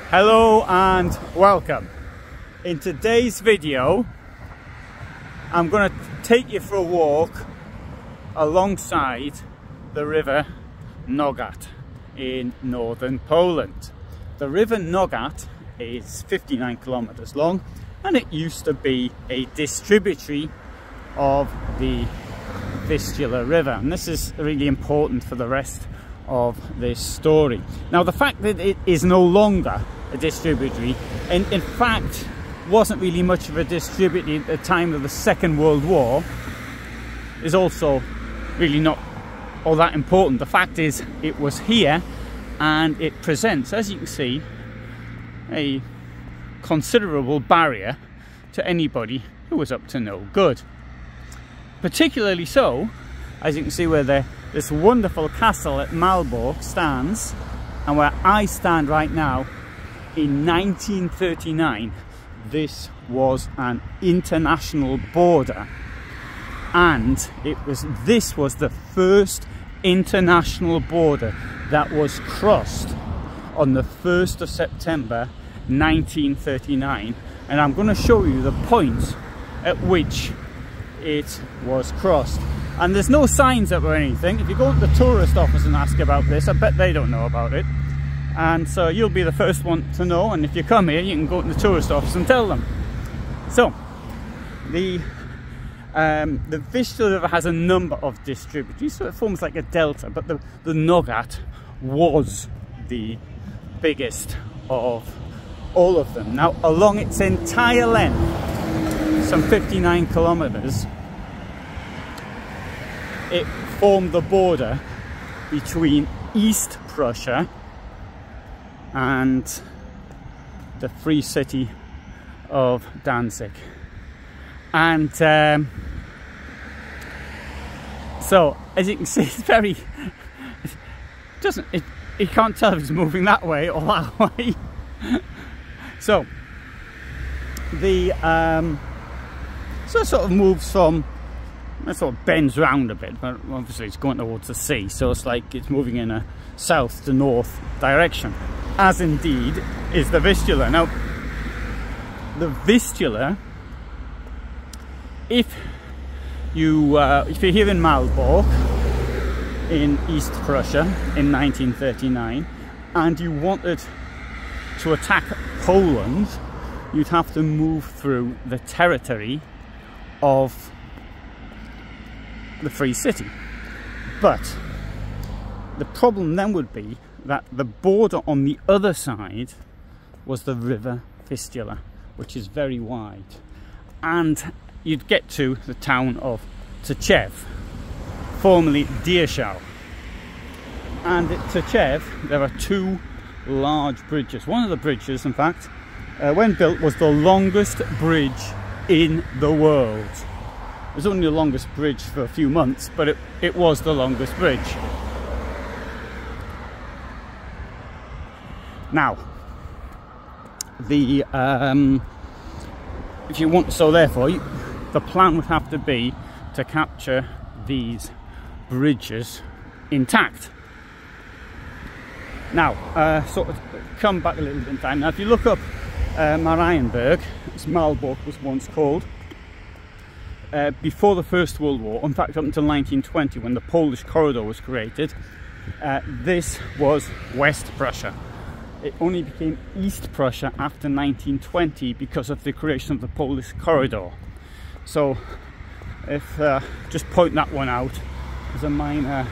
Hello and welcome. In today's video I'm going to take you for a walk alongside the river Nogat in northern Poland. The river Nogat is 59 kilometers long and it used to be a distributary of the Vistula River, and this is really important for the rest of this story. Now, the fact that it is no longer a distributary, and in fact wasn't really much of a distributary at the time of the Second World War, is also really not all that important. The fact is it was here, and it presents, as you can see, a considerable barrier to anybody who was up to no good. Particularly so, as you can see where this wonderful castle at Malbork stands, and where I stand right now. In 1939, this was an international border, and this was the first international border that was crossed on the 1st of September 1939, and I'm going to show you the point at which it was crossed. And there's no signs up or anything. If you go to the tourist office and ask about this, I bet they don't know about it. And so you'll be the first one to know, and if you come here you can go to the tourist office and tell them. So the Vistula River has a number of distributaries, so it forms like a delta, but the Nogat was the biggest of all of them. Now, along its entire length, some 59 kilometers, it formed the border between East Prussia and the free city of Danzig. And so, as you can see, it's very, you can't tell if it's moving that way or that way. So the so it sort of moves from, it sort of bends round a bit, but obviously it's going towards the sea, so it's like it's moving in a south to north direction, as indeed is the Vistula. Now, the Vistula, if you're here in Malbork in East Prussia in 1939 and you wanted to attack Poland, you'd have to move through the territory of the free city. But the problem then would be that the border on the other side was the river Vistula, which is very wide, and you'd get to the town of Tczew, formerly Dierzał. And at Tczew there are two large bridges. One of the bridges, in fact, when built, was the longest bridge in the world. It was only the longest bridge for a few months, but it was the longest bridge. Now, the if you want, so therefore, the plan would have to be to capture these bridges intact. Now, sort of come back a little bit in time. Now, if you look up Marienburg, as Malbork was once called, before the First World War, in fact up until 1920 when the Polish corridor was created, this was West Prussia. It only became East Prussia after 1920 because of the creation of the Polish corridor. So if just point that one out as a minor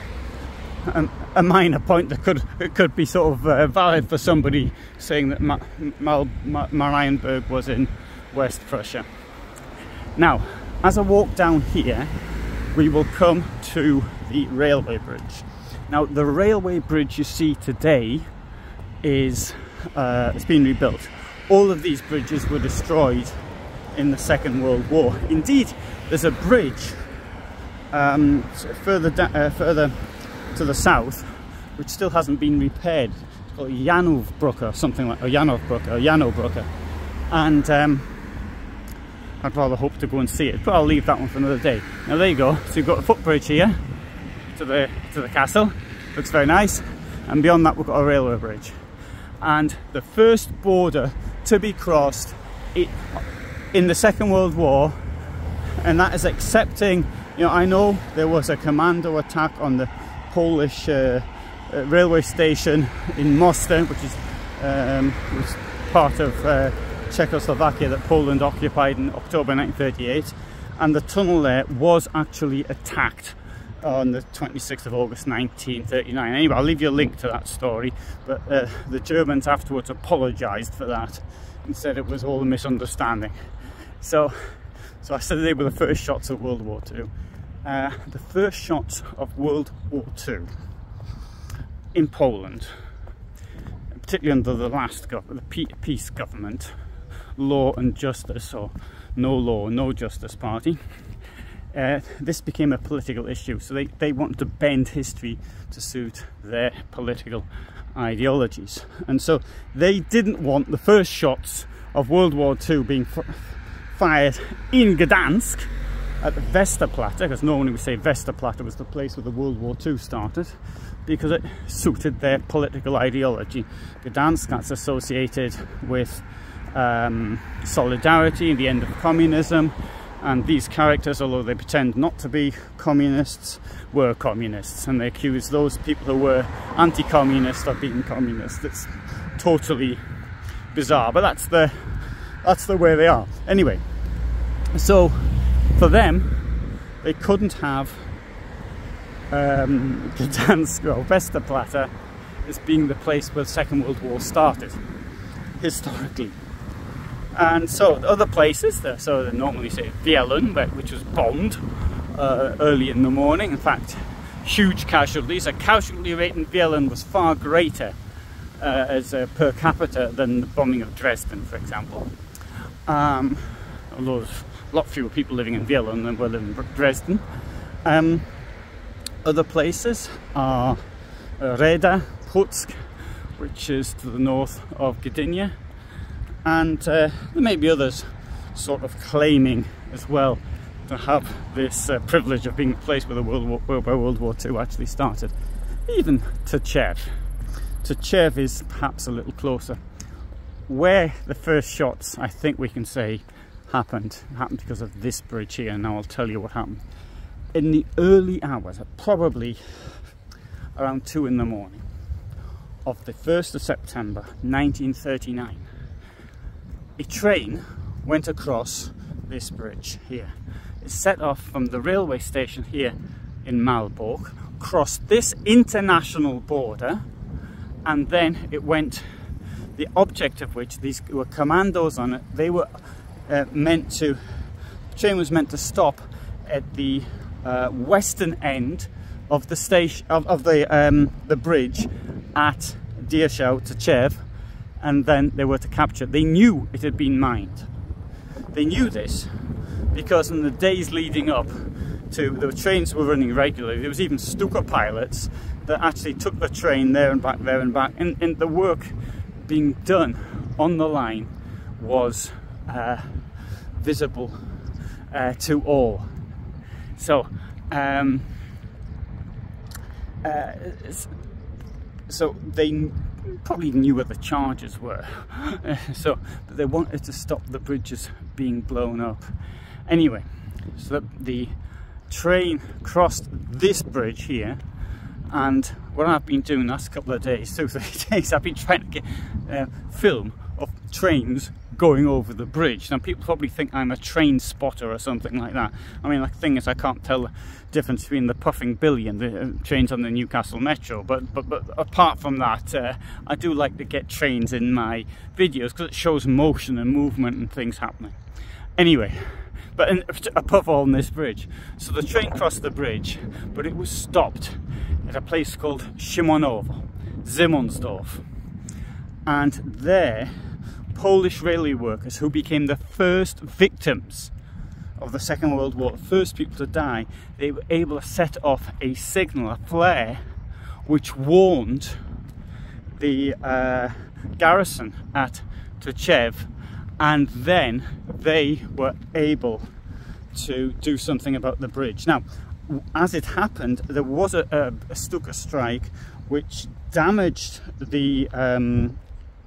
point that could be sort of valid for somebody saying that Marienburg was in West Prussia. Now, as I walk down here, we will come to the railway bridge. Now, the railway bridge you see today is it's been rebuilt. All of these bridges were destroyed in the Second World War. Indeed, there's a bridge further to the south which still hasn't been repaired. It's called Janowbrücke or something like, or Janowbrücke, and I'd rather hope to go and see it, but I'll leave that one for another day. Now there you go. So you've got a footbridge here to the castle. Looks very nice, and beyond that we've got a railway bridge. and the first border to be crossed in the Second World War, and that is accepting, you know, I know there was a commando attack on the Polish railway station in Mostar, which is was part of Czechoslovakia that Poland occupied in October 1938, and the tunnel there was actually attacked on the 26th of August 1939. Anyway, I'll leave you a link to that story, but the Germans afterwards apologised for that and said it was all a misunderstanding. So I said they were the first shots of World War II. The first shots of World War II in Poland, particularly under the last government, the peace government, Law and Justice, or No Law, No Justice Party, this became a political issue. So they wanted to bend history to suit their political ideologies. And so they didn't want the first shots of World War II being fired in Gdansk at the Westerplatte, because normally we say Westerplatte was the place where the World War II started, because it suited their political ideology. Gdansk, that's associated with solidarity, the end of communism, and these characters, although they pretend not to be communists, were communists, and they accuse those people who were anti-communist of being communists. It's totally bizarre, but that's the way they are. Anyway, so for them, they couldn't have Gdansk or Westerplatte as being the place where the Second World War started, historically. And so other places, so they normally say Wielun, which was bombed early in the morning. In fact, huge casualties. A casualty rate in Wielun was far greater as per capita than the bombing of Dresden, for example. Although there's a lot fewer people living in Wielun than were living in Dresden. Other places are Reda, Puck, which is to the north of Gdynia, and there may be others sort of claiming as well to have this privilege of being the place where World War II actually started. Even Tczew. Tczew is perhaps a little closer. Where the first shots, I think we can say, happened because of this bridge here. Now I'll tell you what happened. In the early hours, probably around 2 in the morning of the 1st of September 1939, a train went across this bridge here. It set off from the railway station here in Malbork, crossed this international border, and then it went, the object of which, these were commandos on it, they were the train was meant to stop at the western end of the station, of the bridge at Tczew, and then they were to capture. They knew it had been mined. They knew this because in the days leading up to, the trains were running regularly. There was even Stuka pilots that actually took the train there and back, and the work being done on the line was visible to all. So so they probably knew where the charges were, but they wanted to stop the bridges being blown up. Anyway, so the train crossed this bridge here, and what I've been doing the last couple of days, 2-3 days, I've been trying to get film of trains going over the bridge. Now people probably think I'm a train spotter or something like that. I mean, the thing is, I can't tell the difference between the Puffing Billy and the trains on the Newcastle Metro, but apart from that, I do like to get trains in my videos because it shows motion and movement and things happening. Anyway, but above all in this bridge, so the train crossed the bridge, but it was stopped at a place called Szymonowo, Simonsdorf, and there Polish railway workers, who became the first victims of the Second World War, the first people to die, they were able to set off a signal, a flare, which warned the garrison at Tczew, and then they were able to do something about the bridge. Now, as it happened, there was a Stuka strike which damaged the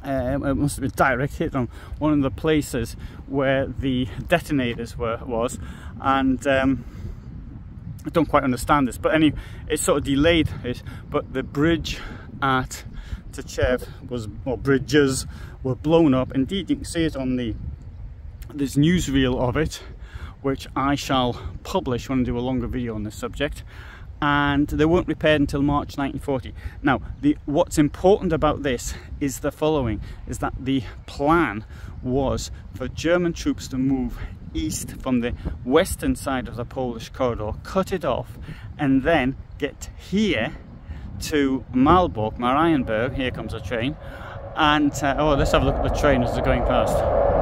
it must have been direct hit on one of the places where the detonators was, and I don't quite understand this, but anyway, it sort of delayed it. But the bridge at Tchev bridges were blown up. Indeed, you can see it on this newsreel of it, which I shall publish when I do a longer video on this subject. And they weren't repaired until March 1940. Now, what's important about this is the following, is that the plan was for German troops to move east from the western side of the Polish corridor, cut it off, and then get here to Malbork, Marienburg. Here comes a train. And, oh, let's have a look at the train as they're going past.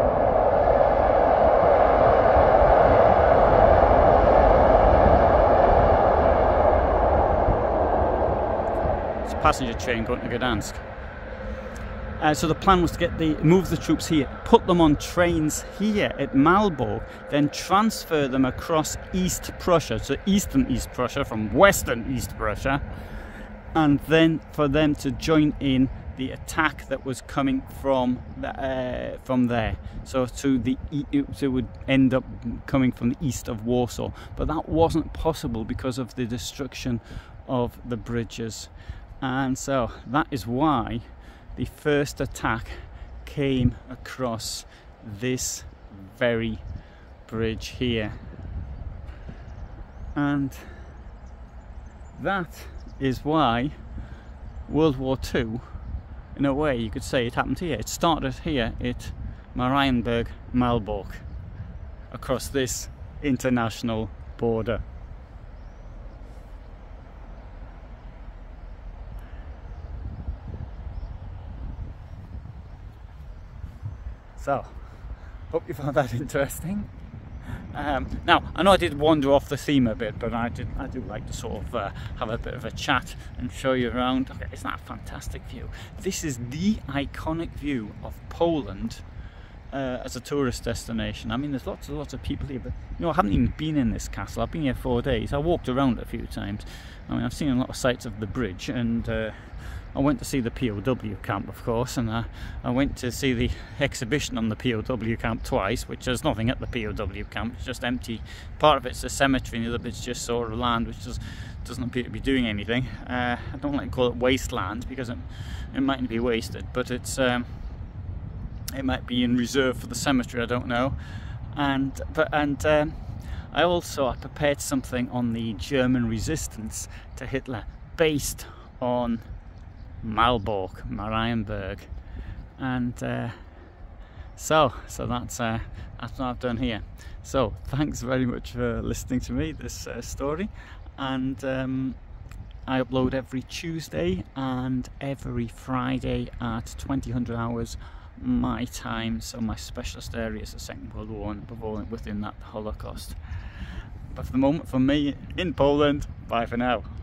Passenger train going to Gdansk. So the plan was to move the troops here, put them on trains here at Malbork, then transfer them across East Prussia, so eastern East Prussia from western East Prussia, and then for them to join in the attack that was coming from there. So it would end up coming from the east of Warsaw, but that wasn't possible because of the destruction of the bridges. And so that is why the first attack came across this very bridge here. And that is why World War II, in a way you could say, it happened here. It started here at Marienburg, Malbork, across this international border. So, hope you found that interesting. Now, I know I did wander off the theme a bit, but I do like to sort of have a bit of a chat and show you around. Okay, isn't that a fantastic view? This is the iconic view of Poland as a tourist destination. I mean, there's lots of people here, but you know, I haven't even been in this castle. I've been here 4 days. I walked around a few times. I mean, I've seen a lot of sights of the bridge, and I went to see the POW camp, of course, and I went to see the exhibition on the POW camp twice, which there's nothing at the POW camp. It's just empty. Part of it's a cemetery, and the other bit's just sort of land which doesn't appear to be doing anything. I don't like to call it wasteland because it mightn't be wasted, but it might be in reserve for the cemetery. I don't know. And I prepared something on the German resistance to Hitler based on Malbork, Marienburg, and so that's what I've done here. So thanks very much for listening to me, this story, and I upload every Tuesday and every Friday at 2000 hours my time. So my specialist area is the Second World War and within that the Holocaust. But for the moment, from me in Poland, bye for now.